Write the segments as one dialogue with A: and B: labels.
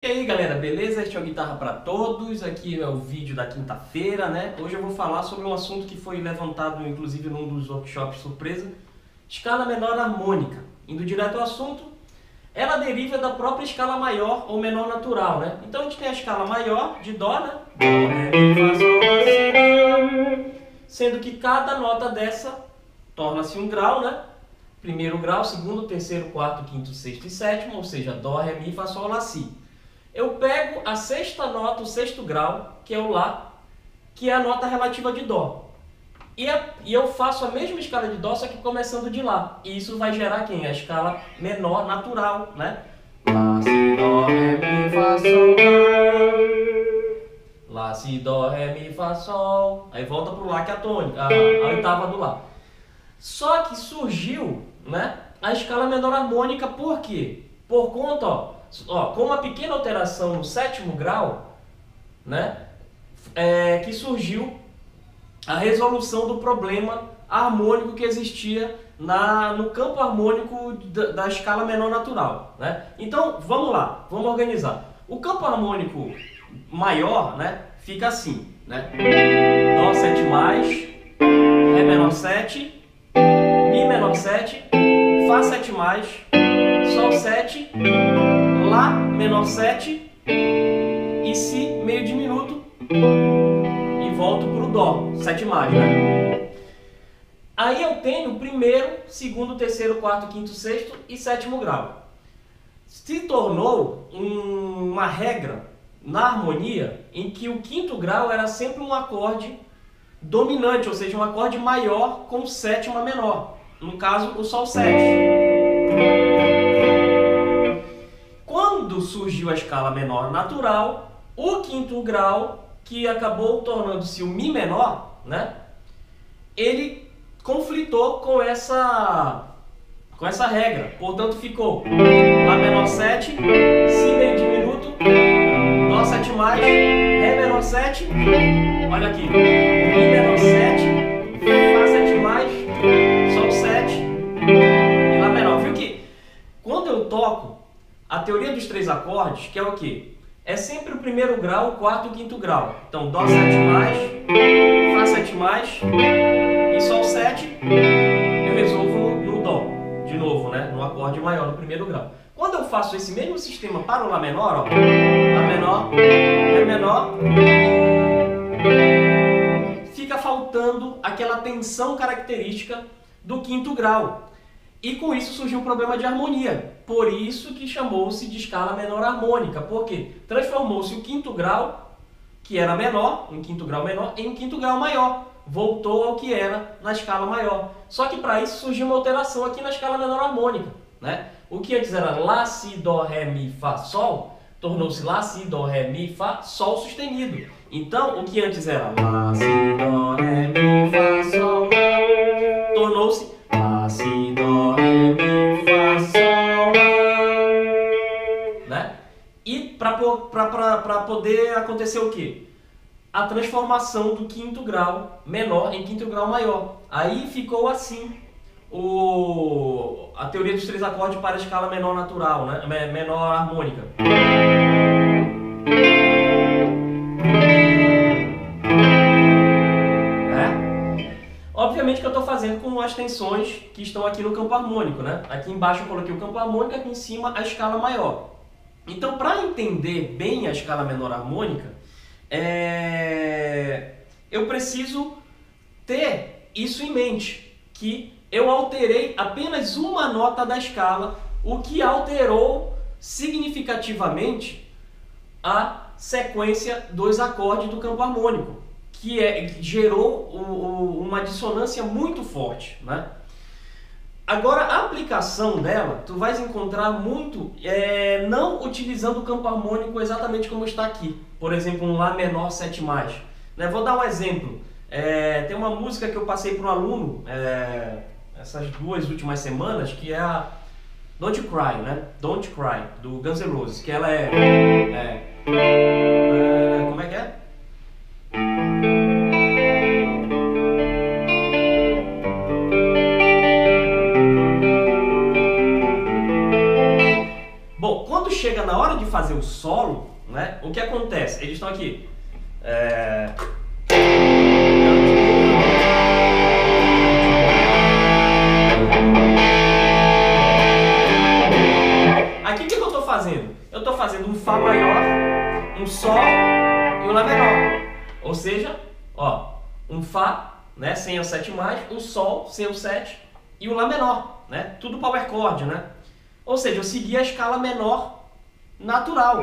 A: aí galera, beleza? Este é o Guitarra para Todos, aqui é o vídeo da quinta-feira, né? Hoje eu vou falar sobre um assunto que foi levantado inclusive num dos workshops surpresa, escala menor harmônica. Indo direto ao assunto, ela deriva da própria escala maior ou menor natural, né? Então a gente tem a escala maior de Dó, né? Dó, Ré, Mi, Fá, Sol, Lá, Si, Dó, sendo que cada nota dessa torna-se um grau, né? Primeiro grau, segundo, terceiro, quarto, quinto, sexto e sétimo, ou seja, Dó, Ré, Mi, Fá, Sol, Lá, Si. Eu pego a sexta nota, o sexto grau, que é o Lá, que é a nota relativa de Dó. E eu faço a mesma escala de Dó, só que começando de Lá. E isso vai gerar quem? A escala menor natural, né? Lá, Si, Dó, Ré, Mi, Fá, Sol, Lá. Lá, Si, Dó, Ré, Mi, Fá, Sol. Aí volta pro Lá, que é a tônica, a oitava do Lá. Só que surgiu, né, a escala menor harmônica, por quê? Por conta, com uma pequena alteração no sétimo grau, né, que surgiu a resolução do problema harmônico que existia no campo harmônico da escala menor natural, né? Então, vamos lá, vamos organizar. O campo harmônico maior, né, fica assim, né? Dó 7+, Ré menor 7, Mi menor 7, Fá 7+, Sol 7, Lá menor 7 e Si meio diminuto e volto para o Dó 7+, né? Aí eu tenho o primeiro, segundo, terceiro, quarto, quinto, sexto e sétimo grau. Se tornou uma regra na harmonia em que o quinto grau era sempre um acorde dominante, ou seja, um acorde maior com sétima menor. No caso, o Sol 7. Quando surgiu a escala menor natural, o quinto grau, que acabou tornando-se o Mi menor, né, ele conflitou com essa regra. Portanto, ficou Lá menor 7, Si meio diminuto, Dó 7+, Ré menor 7, olha aqui, Mi menor 7, Fá 7+, Sol 7 e Lá menor. Viu que quando eu toco a teoria dos três acordes, que é o quê? É sempre o primeiro grau, o quarto e o quinto grau. Então, Dó 7+, Fá 7+, e Sol 7, eu resolvo no Dó, de novo, né? No acorde maior, no primeiro grau. Quando eu faço esse mesmo sistema para o Lá menor, ó, Lá menor, Ré menor, fica faltando aquela tensão característica do quinto grau. E com isso surgiu um problema de harmonia. Por isso que chamou-se de escala menor harmônica. Por quê? Transformou-se o quinto grau, que era menor, um quinto grau menor, em um quinto grau maior. Voltou ao que era na escala maior. Só que para isso surgiu uma alteração aqui na escala menor harmônica, né? O que antes era Lá, Si, Dó, Ré, Mi, Fá, Sol, tornou-se Lá, Si, Dó, Ré, Mi, Fá, Sol sustenido. Então, o que antes era Lá, Si, Dó, Ré, Mi, Fá, Sol, tornou-se Lá, Si, Dó, Ré, Mi, Fá, Sol, né? E para poder acontecer o quê? A transformação do quinto grau menor em quinto grau maior. Aí ficou assim a teoria dos três acordes para a escala menor natural, né? Menor harmônica. Obviamente que eu estou fazendo com as tensões que estão aqui no campo harmônico, né? Aqui embaixo eu coloquei o campo harmônico, aqui em cima a escala maior. Então, para entender bem a escala menor harmônica, eu preciso ter isso em mente, que eu alterei apenas uma nota da escala, o que alterou significativamente a sequência dos acordes do campo harmônico, que gerou uma dissonância muito forte, né? Agora, a aplicação dela, tu vais encontrar muito não utilizando o campo harmônico exatamente como está aqui. Por exemplo, um Lá menor 7+. Né? Vou dar um exemplo. Tem uma música que eu passei para um aluno essas 2 últimas semanas, que é a Don't Cry, né? Don't Cry, do Guns N' Roses, que ela como é que é? chega na hora de fazer o solo, né, o que acontece? Eles estão aqui. Aqui o que eu estou fazendo? Eu estou fazendo um Fá maior, um Sol e um Lá menor. Ou seja, ó, um Fá, né, sem o 7+, um Sol sem o 7 e o Lá menor, né? Tudo power chord, né? Ou seja, eu segui a escala menor natural.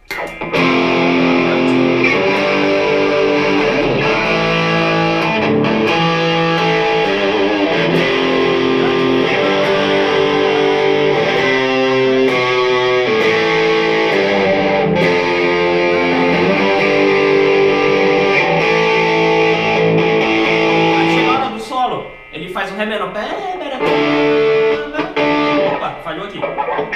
A: Ele faz um Ré menor. Opa, falhou aqui.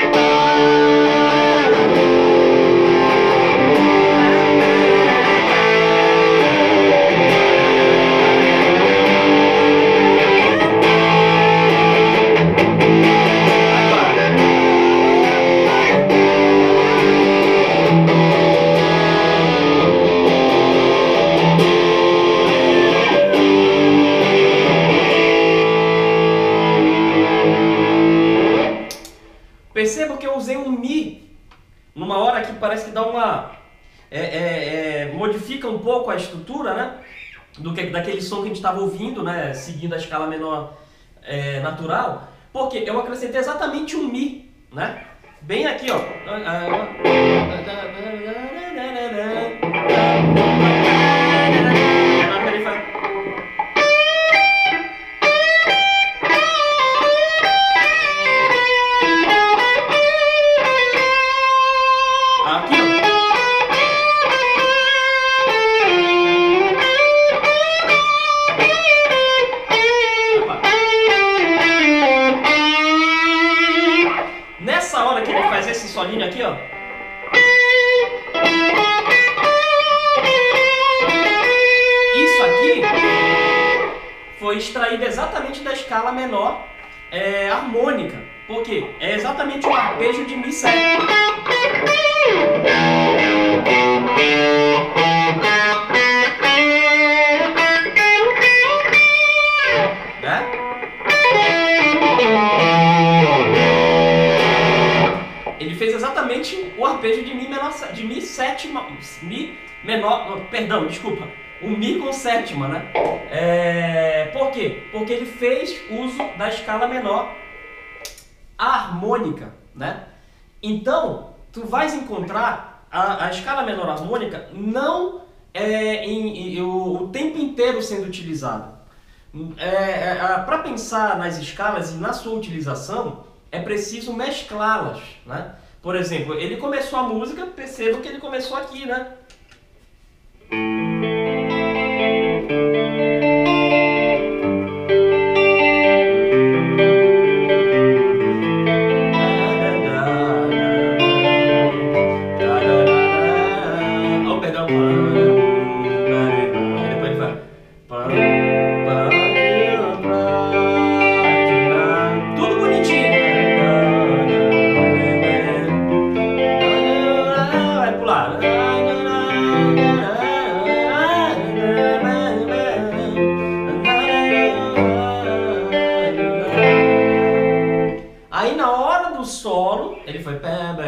A: Perceba que eu usei um Mi numa hora que parece que dá uma... modifica um pouco a estrutura, né? Daquele som que a gente estava ouvindo, né? Seguindo a escala menor natural. Porque eu acrescentei exatamente um Mi, né? Bem aqui, ó. Nessa hora que ele faz esse solinho aqui, ó. Isso aqui foi extraído exatamente da escala menor harmônica. Por quê? É exatamente o arpejo de Mi 7. Né? Ele fez exatamente o arpejo de Mi menor, de Mi 7, Mi menor, perdão, desculpa, o Mi com sétima, né? Por quê? Porque ele fez uso da escala menor harmônica, né? Então, tu vais encontrar a escala menor harmônica não o tempo inteiro sendo utilizada. Para pensar nas escalas e na sua utilização, é preciso mesclá-las, né? Por exemplo, ele começou a música, perceba que ele começou aqui, né? Oh, perdão. Depois ele vai. Tudo bonitinho. Vai pular. Aí na hora do solo, ele foi.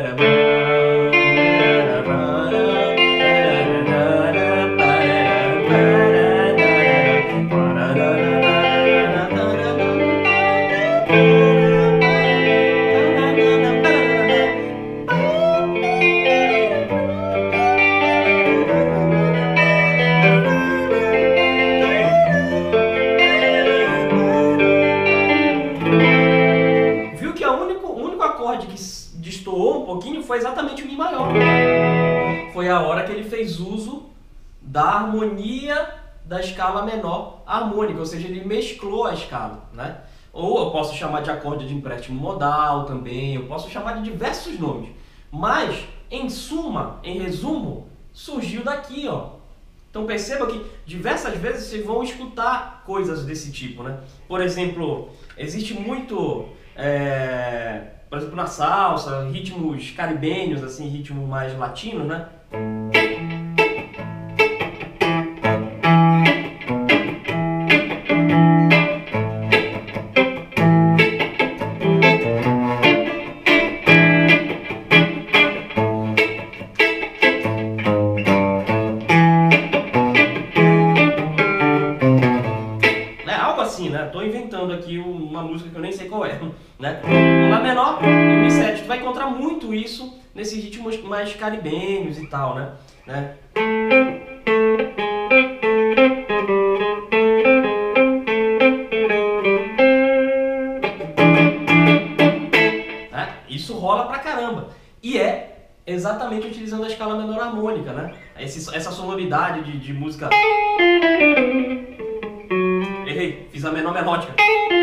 A: Viu que o único acorde que destoou um pouquinho foi exatamente o Mi maior. Foi a hora que ele fez uso da harmonia da escala menor harmônica, ou seja, ele mesclou a escala, né? Ou eu posso chamar de acorde de empréstimo modal também, eu posso chamar de diversos nomes. Mas, em suma, em resumo, surgiu daqui, ó. Então perceba que diversas vezes vocês vão escutar coisas desse tipo, né? Por exemplo, existe muito, por exemplo, na salsa, ritmos caribenhos, assim, ritmos mais latinos, né? Né? Tô inventando aqui uma música que eu nem sei qual é, né? Um Lá menor e um Mi7. Tu vai encontrar muito isso nesses ritmos mais caribenhos e tal, né? Isso rola pra caramba. E é exatamente utilizando a escala menor harmônica, né? Essa sonoridade de música... Errei, fiz a menor melódica.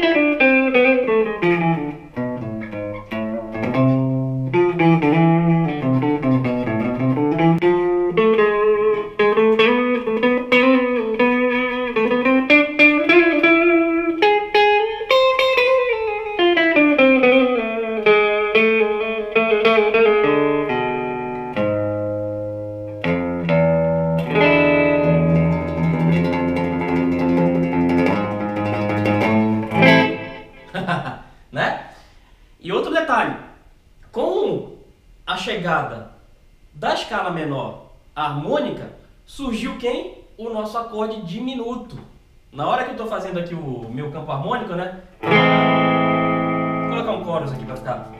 A: Né? E outro detalhe, com a chegada da escala menor harmônica, surgiu quem? O nosso acorde diminuto. Na hora que eu estou fazendo aqui o meu campo harmônico, né? Vou colocar um chorus aqui para ficar.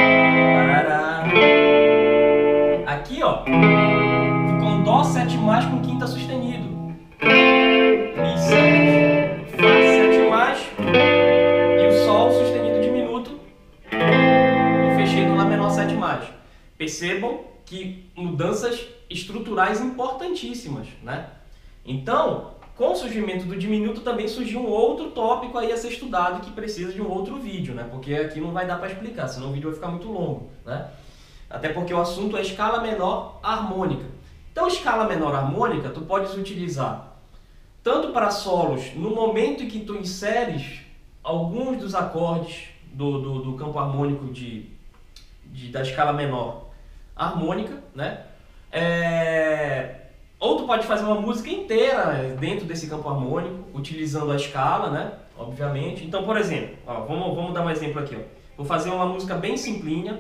A: Aqui, ó, ficou um Dó 7 mais com quinta sustenido. Mi 7, Fá 7 mais. Sol sustenido diminuto, eu fechei no Lá menor 7 mais. Percebam que mudanças estruturais importantíssimas, né? Então, com o surgimento do diminuto também surgiu um outro tópico aí a ser estudado que precisa de um outro vídeo, né? Porque aqui não vai dar para explicar, senão o vídeo vai ficar muito longo, né? Até porque o assunto é escala menor harmônica. Então, escala menor harmônica, tu podes utilizar tanto para solos no momento em que tu inseres alguns dos acordes do campo harmônico da escala menor harmônica, né? Ou tu pode fazer uma música inteira dentro desse campo harmônico, utilizando a escala, né? Obviamente. Então, por exemplo, ó, vamos dar um exemplo aqui. Ó. Vou fazer uma música bem simplinha.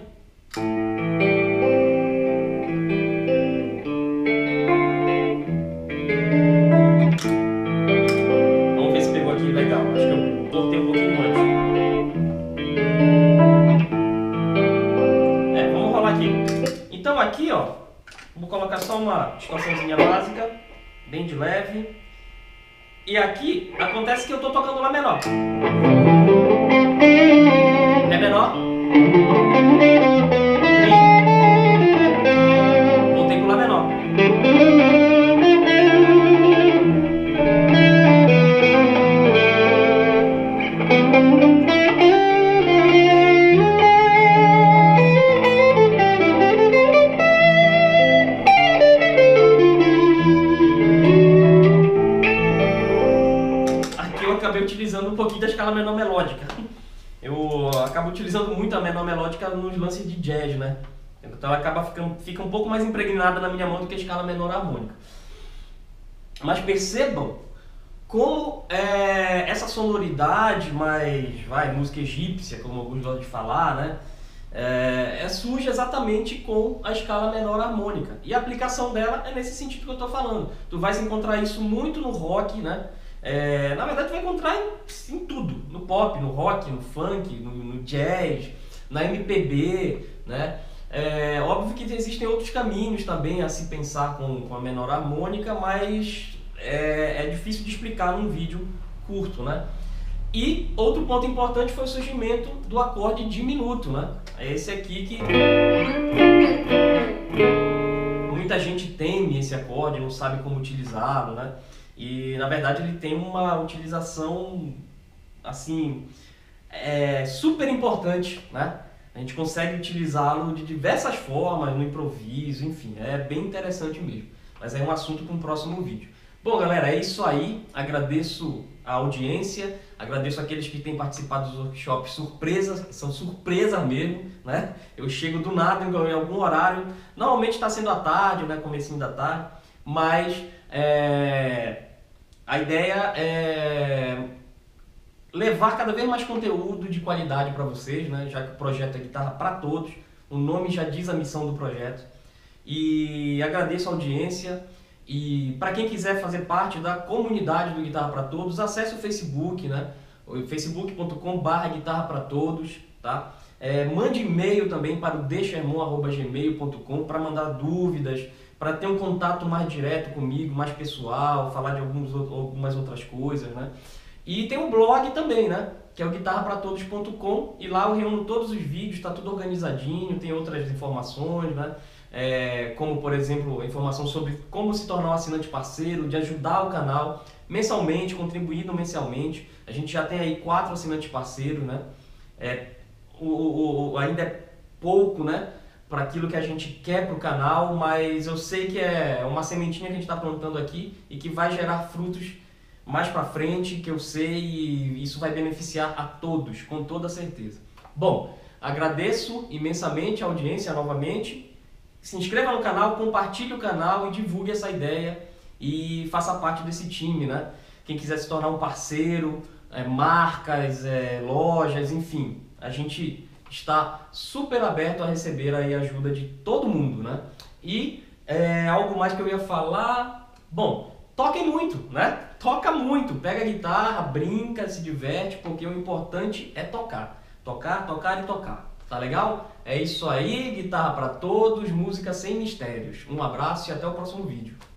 A: Vamos ver se pegou aqui legal. Acho que eu cortei um pouquinho antes. Vamos rolar aqui. Então aqui, ó, vou colocar só uma distorçãozinha básica, bem de leve. E aqui acontece que eu tô tocando Lá menor. Ré menor. Mi. Voltei pro Lá menor. Utilizando um pouquinho da escala menor melódica. Eu acabo utilizando muito a menor melódica nos lances de jazz, né? Então ela fica um pouco mais impregnada na minha mão do que a escala menor harmônica. Mas percebam como essa sonoridade mais, música egípcia, como alguns gostam de falar, né? Surge exatamente com a escala menor harmônica. E a aplicação dela é nesse sentido que eu estou falando. Tu vais encontrar isso muito no rock, né? Na verdade, tu vai encontrar em tudo, no pop, no rock, no funk, no jazz, na MPB, né? Óbvio que existem outros caminhos também a se pensar com a menor harmônica, mas é difícil de explicar num vídeo curto, né? E outro ponto importante foi o surgimento do acorde diminuto, né? É esse aqui que muita gente teme esse acorde, não sabe como utilizá-lo, né? E na verdade ele tem uma utilização assim super importante, né? A gente consegue utilizá-lo de diversas formas, no improviso, enfim, é bem interessante mesmo. Mas é um assunto para um próximo vídeo. Bom, galera, é isso aí. Agradeço a audiência, Agradeço aqueles que têm participado dos workshops surpresas, que são surpresas mesmo, né? Eu chego do nada em algum horário, normalmente está sendo à tarde, né? Comecinho da tarde, mas a ideia é levar cada vez mais conteúdo de qualidade para vocês, né? Já que o projeto é Guitarra para Todos, o nome já diz a missão do projeto. E agradeço a audiência. E para quem quiser fazer parte da comunidade do Guitarra para Todos, acesse o Facebook, né? facebook.com/guitarra-para-todos, tá? Mande e-mail também para o deixairmão@gmail.com para mandar dúvidas, para ter um contato mais direto comigo, mais pessoal, falar de algumas outras coisas, né? E tem um blog também, né? Que é o guitarrapratodos.com, e lá eu reúno todos os vídeos, está tudo organizadinho, tem outras informações, né? Como, por exemplo, a informação sobre como se tornar um assinante parceiro, de ajudar o canal mensalmente, contribuindo mensalmente. A gente já tem aí 4 assinantes parceiros, né? Ainda é pouco, né? Para aquilo que a gente quer para o canal, mas eu sei que é uma sementinha que a gente está plantando aqui e que vai gerar frutos mais para frente, que eu sei, e isso vai beneficiar a todos, com toda certeza. Bom, agradeço imensamente a audiência novamente. Se inscreva no canal, compartilhe o canal e divulgue essa ideia e faça parte desse time, né? Quem quiser se tornar um parceiro, marcas, lojas, enfim, a gente está super aberto a receber aí a ajuda de todo mundo, né? E algo mais que eu ia falar, bom, toquem muito, né? Toca muito, pega a guitarra, brinca, se diverte, porque o importante é tocar. Tocar, tocar e tocar. Tá legal? É isso aí, Guitarra para Todos, música sem mistérios. Um abraço e até o próximo vídeo.